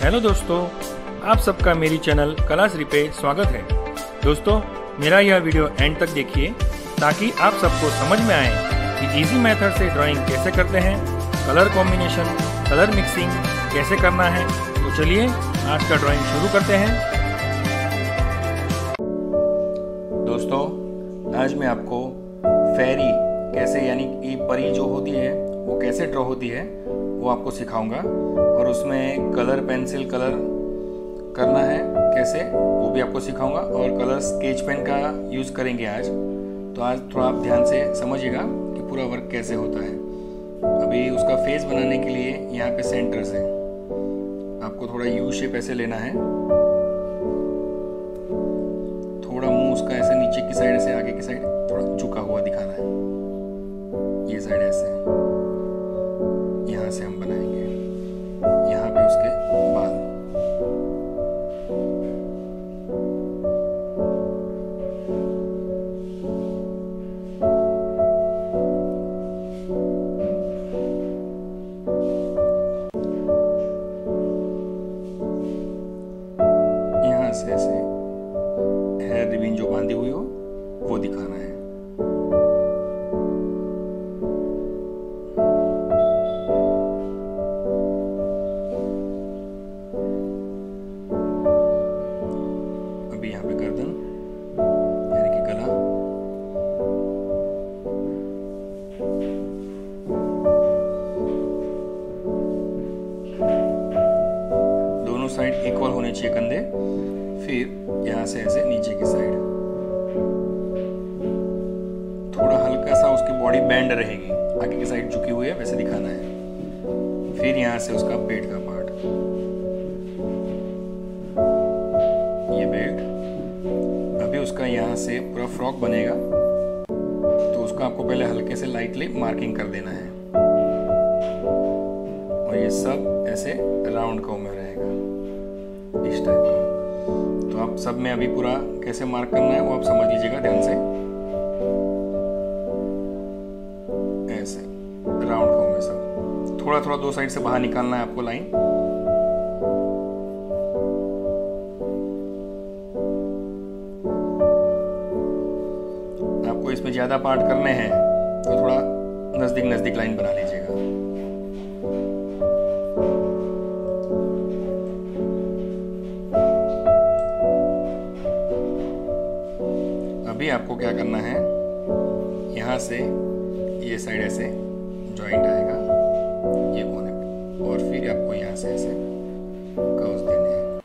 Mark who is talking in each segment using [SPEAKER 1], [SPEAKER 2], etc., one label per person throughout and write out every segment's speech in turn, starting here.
[SPEAKER 1] Hello दोस्तों, आप सबका मेरी चैनल कलाश्री पे स्वागत है। दोस्तों, मेरा यह वीडियो एंड तक देखिए ताकि आप सबको समझ में आए कि इजी मेथड से ड्राइंग कैसे करते हैं, कलर कॉम्बिनेशन, कलर मिक्सिंग कैसे करना है। तो चलिए आज का ड्राइंग शुरू करते हैं। दोस्तों, आज मैं आपको फेरी कैसे यानी कि परी जो होती है वो कैसे ड्रॉ होती है वो आपको सिखाऊंगा, और उसमें कलर पेंसिल कलर करना है कैसे वो भी आपको सिखाऊंगा, और कलर स्केच पेन का यूज़ करेंगे आज। तो आज थोड़ा आप ध्यान से समझिएगा कि पूरा वर्क कैसे होता है। अभी उसका फेस बनाने के लिए यहाँ पे सेंटर से आपको थोड़ा यू शेप ऐसे लेना है, थोड़ा मुंह उसका ऐसे नीचे की साइड से आगे की साइड थोड़ा झुका हुआ दिखाना है, ये साइड ऐसे यहाँ से हम बनाएंगे, यहाँ पे उसके बाल। यहाँ से ऐसे हेयर रिबन जो बांधी हुई हो वो दिखाना है। अभी यहाँ पे गर्दन यानी कि गला, दोनों साइड इक्वल होने चाहिए कंधे। फिर यहाँ से ऐसे नीचे की साइड थोड़ा हल्का सा उसकी बॉडी बैंड रहेगी, आगे की साइड झुकी हुई है वैसे दिखाना है। फिर यहाँ से उसका पेट का पार्ट, ये बेल्ट। अभी उसका यहाँ से पूरा फ्रॉक बनेगा, तो उसको आपको पहले हल्के से लाइटली मार्किंग कर देना है, और ये सब ऐसे राउंड को में रहेगा इस टाइप का। तो आप सब में अभी पूरा कैसे मार्क करना है वो आप समझ लीजिएगा ध्यान से। ऐसे राउंड को में सब थोड़ा थोड़ा दो साइड से बाहर निकालना है आपको लाइन। आपको इसमें ज्यादा पार्ट करने हैं तो थोड़ा नजदीक नजदीक लाइन बना लीजिएगा। अभी आपको क्या करना है, यहाँ से ये साइड ऐसे जॉइंट आएगा ये कोने पे, और फिर आपको यहाँ से ऐसे कर्व्स देने हैं।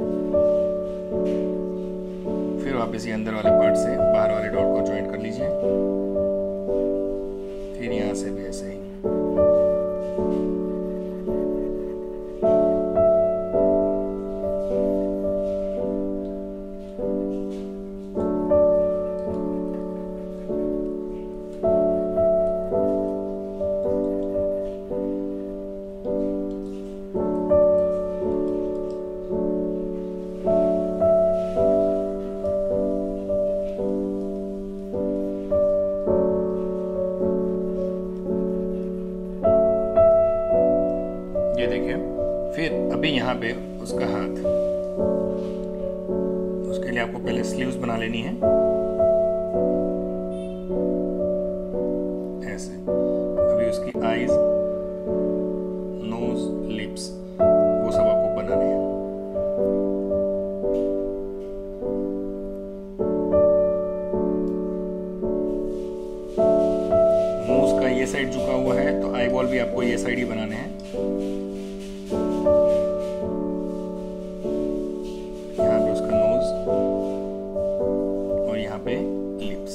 [SPEAKER 1] फिर वापस ये अंदर वाले पार्ट से बाहर वाले डॉट को जॉइंट कर लीजिए। फिर यहाँ से भी ऐसे ही। ये देखिए। फिर अभी यहाँ पे उसका हाथ, उसके लिए आपको पहले स्लीव्स बना लेनी है ऐसे। अभी उसकी आईज, नोज, लिप्स वो सब आपको बनाने हैं। मुंह उसका ये साइड झुका हुआ है तो आई बॉल भी आपको ये साइड ही बनाने हैं। यहाँ पे उसका नोज और यहाँ पे लिप्स,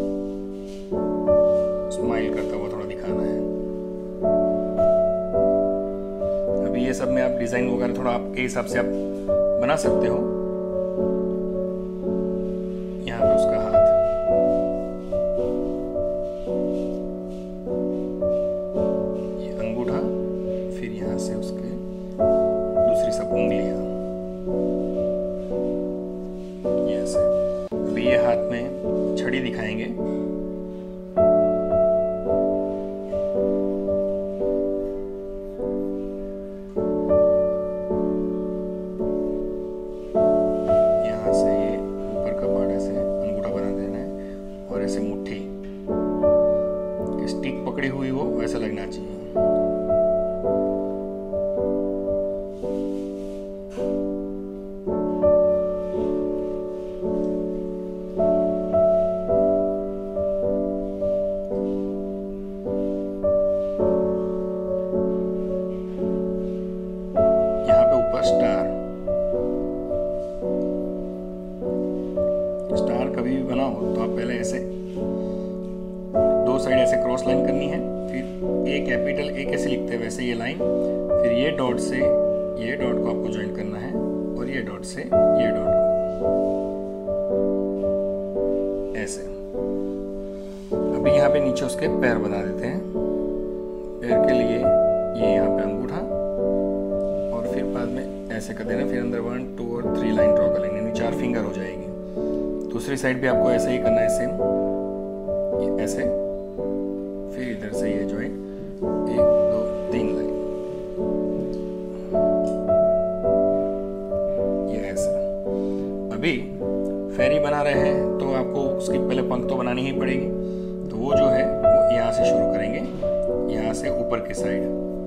[SPEAKER 1] स्माइल करता हुआ थोड़ा दिखाना है। अभी ये सब में आप डिजाइन वगैरह थोड़ा आपके हिसाब से आप बना सकते हो। यहाँ पे उसका हाथ, ये अंगूठा, फिर यहाँ से उसके दूसरी सब उंगलियां, ये ऐसे। अभी ये हाथ में छड़ी दिखाएंगे। हुआ स्टार। स्टार कभी भी बनाओ तो आप पहले ऐसे दो साइड ऐसे क्रॉस लाइन करनी है, फिर ए कैपिटल ए कैसे लिखते हैं वैसे ये लाइन, फिर ये डॉट से ये डॉट को आपको ज्वाइन करना है और ये डॉट से ये डॉट को ऐसे। अभी यहाँ पे नीचे उसके पैर बना देते हैं। पैर के लिए ये यहाँ पे अंगूठा और फिर बाद में ऐसे कर देना, फिर अंदर 1 2 और 3 लाइन ड्रॉ कर लेंगे, 4 फिंगर हो जाएगी। दूसरी साइड भी आपको ऐसे ही करना है, सेम ऐसे, फिर इधर से ये जो है 1 2 3 लाइन ये ऐसे। अभी फेरी बना रहे हैं तो आपको उसकी पहले पंख तो बनानी ही पड़ेगी, तो वो जो है वो यहाँ से शुरू करेंगे, यहाँ से ऊपर की साइड,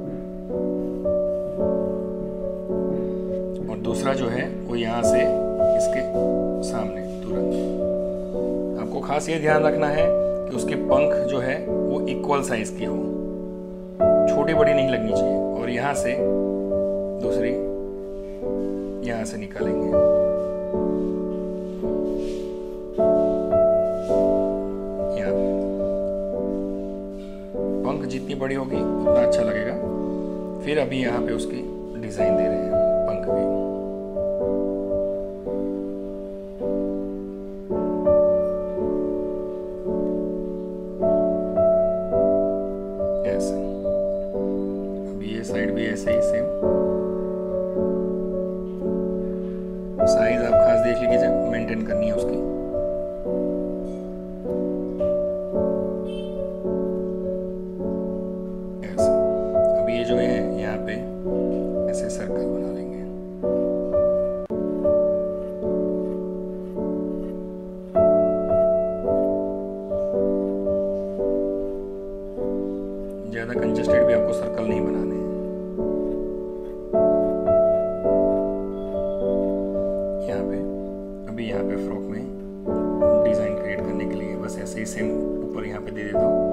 [SPEAKER 1] और दूसरा जो है वो यहाँ से इसके सामने तुरंत। आपको खास ये ध्यान रखना है कि उसके पंख जो है वो इक्वल साइज की हो, छोटी बड़ी नहीं लगनी चाहिए। और यहाँ से दूसरी यहाँ से निकालेंगे, यहाँ पंख जितनी बड़ी होगी उतना अच्छा लगेगा। फिर अभी यहाँ पे उसकी डिजाइन दे रहे हैं पंख की। ऐसे अभी ये साइड भी ऐसे ही सेम साइज आप खास देख लीजिए, मेंटेन करनी है उसकी। ऐसे अभी ये जो है यहाँ पे ऐसे सर्कल बना लेंगे। ज्यादा कंजस्टेड भी आपको सर्कल नहीं बनाने हैं। यहाँ पे अभी यहाँ पे फ्रॉक में डिजाइन क्रिएट करने के लिए बस ऐसे ही सेम ऊपर यहाँ पे दे देता हूँ।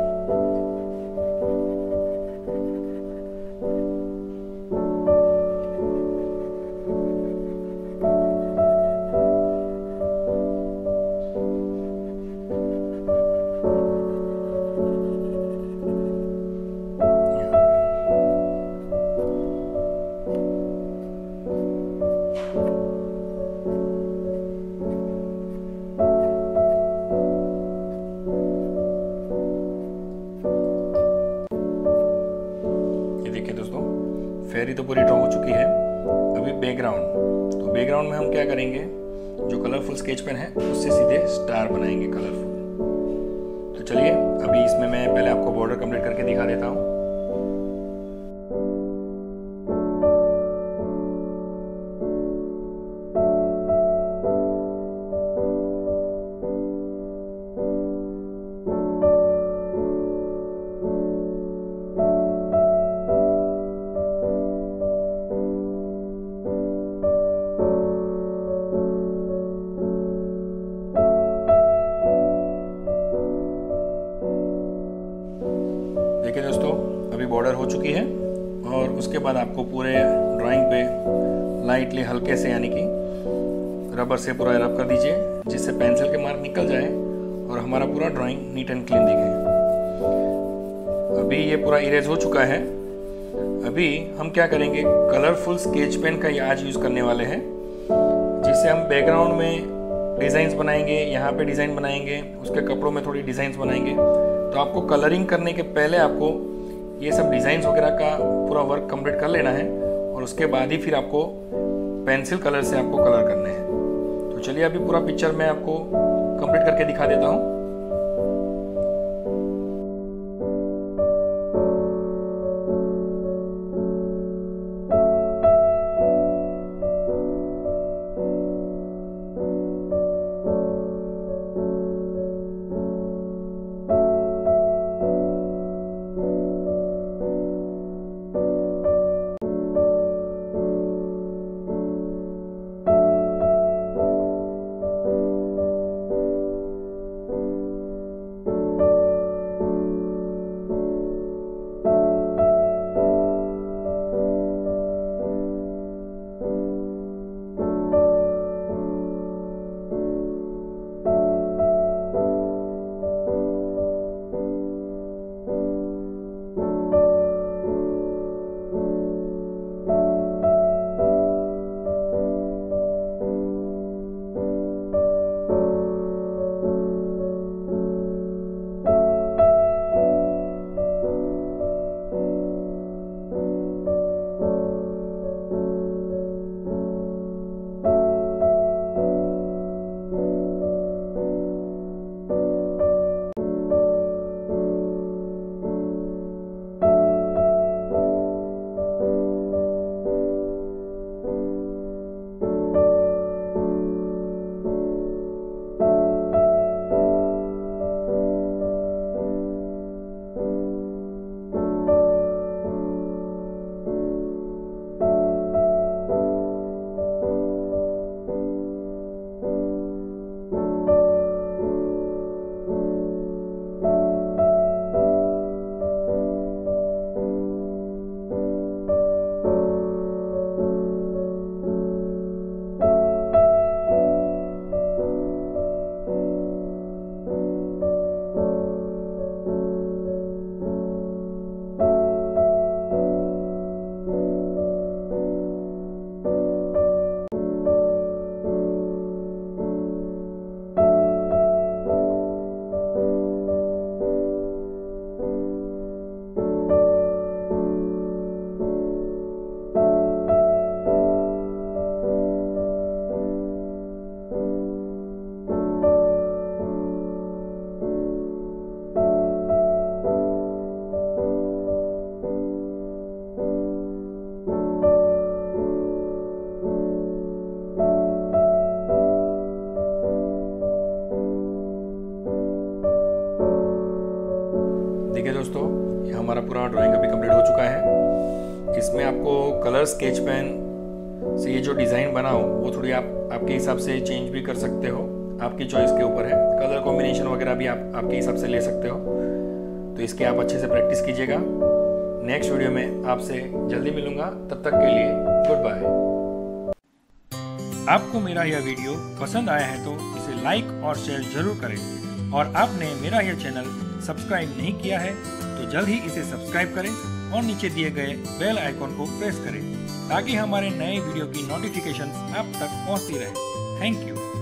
[SPEAKER 1] देखिए दोस्तों, फेरी तो पूरी ड्रॉ हो चुकी है। अभी बैकग्राउंड, तो बैकग्राउंड में हम क्या करेंगे, जो कलरफुल स्केच पेन है उससे सीधे स्टार बनाएंगे कलरफुल। तो चलिए अभी इसमें मैं पहले आपको बॉर्डर कंप्लीट करके दिखा देता हूँ। देखिए दोस्तों, अभी बॉर्डर हो चुकी है और उसके बाद आपको पूरे ड्राइंग पे लाइटली हल्के से यानी कि रबर से पूरा रब कर दीजिए, जिससे पेंसिल के मार्क निकल जाए और हमारा पूरा ड्राइंग नीट एंड क्लीन दिखे। अभी ये पूरा इरेज हो चुका है। अभी हम क्या करेंगे, कलरफुल स्केच पेन का ये आज यूज़ करने वाले हैं, जिससे हम बैकग्राउंड में डिज़ाइंस बनाएंगे, यहाँ पे डिज़ाइन बनाएंगे, उसके कपड़ों में थोड़ी डिज़ाइंस बनाएंगे। तो आपको कलरिंग करने के पहले आपको ये सब डिज़ाइंस वगैरह का पूरा वर्क कंप्लीट कर लेना है और उसके बाद ही फिर आपको पेंसिल कलर से आपको कलर करने हैं। तो चलिए अभी पूरा पिक्चर मैं आपको कंप्लीट करके दिखा देता हूँ। कलर स्केच पेन से ये जो डिज़ाइन बना हो वो थोड़ी आपके हिसाब से चेंज भी कर सकते हो, आपकी चॉइस के ऊपर है। कलर कॉम्बिनेशन वगैरह भी आपके हिसाब से ले सकते हो। तो इसकी आप अच्छे से प्रैक्टिस कीजिएगा। नेक्स्ट वीडियो में आपसे जल्दी मिलूंगा, तब तक के लिए गुड बाय। आपको मेरा यह वीडियो पसंद आया है तो इसे लाइक और शेयर जरूर करें, और आपने मेरा यह चैनल सब्सक्राइब नहीं किया है तो जल्द ही इसे सब्सक्राइब करें और नीचे दिए गए बेल आइकॉन को प्रेस करें ताकि हमारे नए वीडियो की नोटिफिकेशंस आप तक पहुंचती रहे। Thank you.